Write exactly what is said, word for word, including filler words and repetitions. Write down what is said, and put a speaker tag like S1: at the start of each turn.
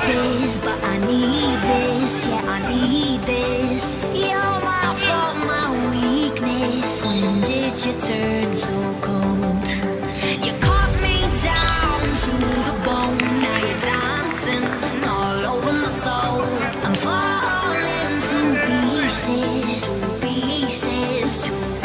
S1: pieces, but I need this, yeah, I need this. You're my fault, my weakness. When did you turn so cold? You cut me down to the bone. Now you're dancing all over my soul. I'm falling to pieces, to pieces, to